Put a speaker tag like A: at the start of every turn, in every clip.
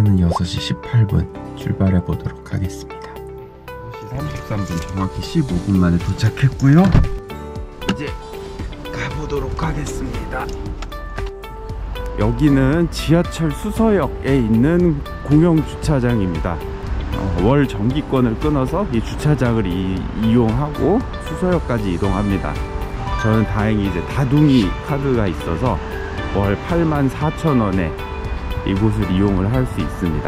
A: 시간은 6시 18분 출발해 보도록 하겠습니다. 6시 33분 정확히 15분 만에 도착했고요. 이제 가보도록 하겠습니다. 여기는 지하철 수서역에 있는 공영 주차장입니다. 월 정기권을 끊어서 이 주차장을 이용하고 수서역까지 이동합니다. 저는 다행히 이제 다둥이 카드가 있어서 월 84,000원에 이곳을 이용을 할 수 있습니다.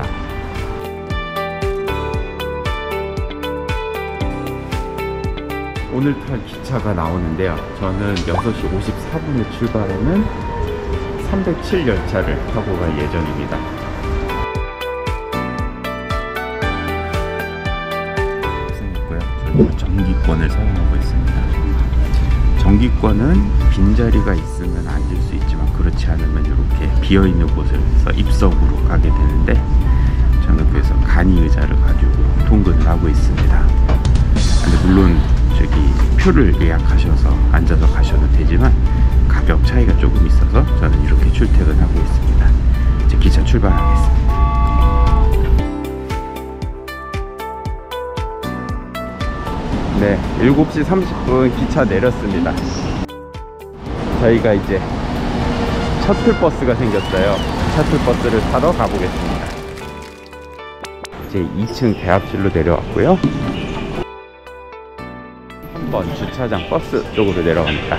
A: 오늘 탈 기차가 나오는데요, 저는 6시 54분에 출발하는 307 열차를 타고 갈 예정입니다. 저는 정기권을 사용하고 있습니다. 정기권은 빈자리가 있으면 앉을 수 있지만 그렇지 않으면 이렇게 비어있는 곳에서 입석으로 가게 되는데, 저는 그래서 간이 의자를 가지고 통근을 하고 있습니다. 근데 물론 저기 표를 예약하셔서 앉아서 가셔도 되지만 가격 차이가 조금 있어서 저는 이렇게 출퇴근하고 있습니다. 이제 기차 출발하겠습니다. 네, 7시 30분 기차 내렸습니다. 저희가 이제 셔틀버스가 생겼어요. 셔틀버스를 타러 가보겠습니다. 이제 2층 대합실로 내려왔고요. 한번 주차장 버스 쪽으로 내려갑니다.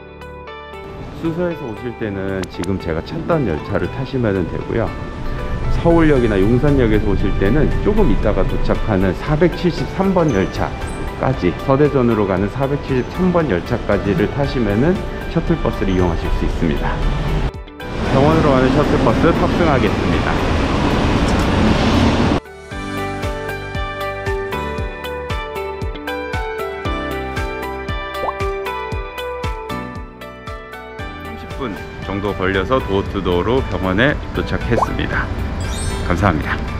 A: 수서에서 오실 때는 지금 제가 찾던 열차를 타시면 되고요. 서울역이나 용산역에서 오실 때는 조금 있다가 도착하는 473번 열차까지, 서대전으로 가는 473번 열차까지를 타시면은 셔틀버스를 이용하실 수 있습니다. 병원으로 가는 셔틀버스 탑승하겠습니다. 정도 걸려서 도어투도어로 병원에 도착했습니다. 감사합니다.